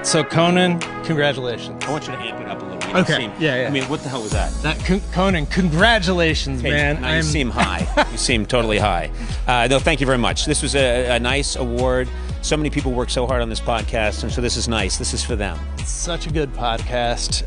So Conan, congratulations. I want you to amp it up a little. You Okay. Yeah. I mean, what the hell was that? Conan, congratulations, Hey, man. now you seem high. You seem totally high. No, thank you very much. This was a nice award. So many people work so hard on this podcast, and so this is nice. This is for them. It's such a good podcast.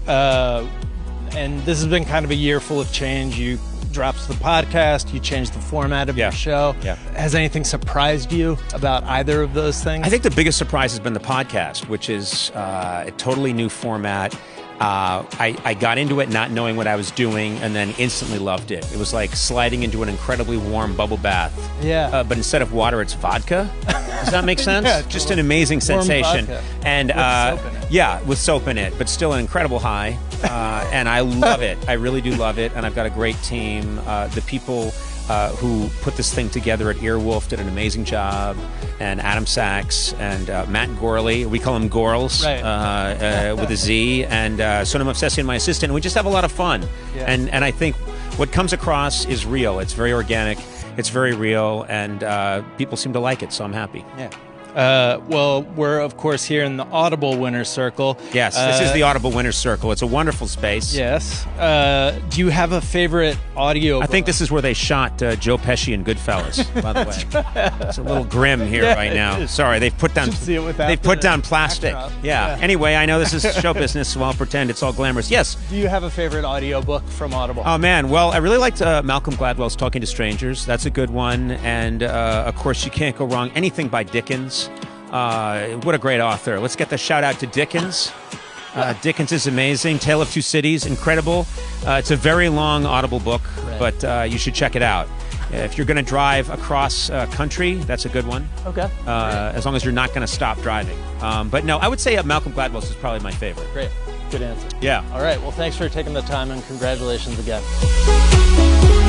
And this has been kind of a year full of change. You dropped the podcast, you changed the format of your show. Yeah. Has anything surprised you about either of those things? I think the biggest surprise has been the podcast, which is a totally new format. I got into it not knowing what I was doing and then instantly loved it. It was like sliding into an incredibly warm bubble bath. Yeah. But instead of water, it's vodka. Does that make sense? Yeah, just an amazing sensation. Vodka. And with soap in it. Yeah, with soap in it, but still an incredible high. And I love it. I really do love it. And I've got a great team. The people who put this thing together at Earwolf did an amazing job, and Adam Sachs and Matt Gorley, we call him Gorls, right. with a Z, and Sonam Obsessian, my assistant, and we just have a lot of fun. Yeah. And I think what comes across is real. It's very organic, it's very real, and people seem to like it, so I'm happy. Yeah. Well, we're, of course, here in the Audible Winner's Circle. Yes, this is the Audible Winner's Circle. It's a wonderful space. Yes. Do you have a favorite audio? I think this is where they shot Joe Pesci in Goodfellas, by the way. It's a little grim here right now. Sorry, they've put down plastic. Yeah. Anyway, I know this is show business, so I'll pretend it's all glamorous. Yes. Do you have a favorite audiobook from Audible? Oh, man. Well, I really liked Malcolm Gladwell's Talking to Strangers. That's a good one. And, of course, you can't go wrong. Anything by Dickens. What a great author. Let's get the shout out to Dickens. Dickens is amazing. Tale of Two Cities, incredible. It's a very long Audible book, but you should check it out. If you're going to drive across country, that's a good one. Okay. As long as you're not going to stop driving. But no, I would say Malcolm Gladwell's is probably my favorite. Great. Good answer. Yeah. All right. Well, thanks for taking the time, and congratulations again.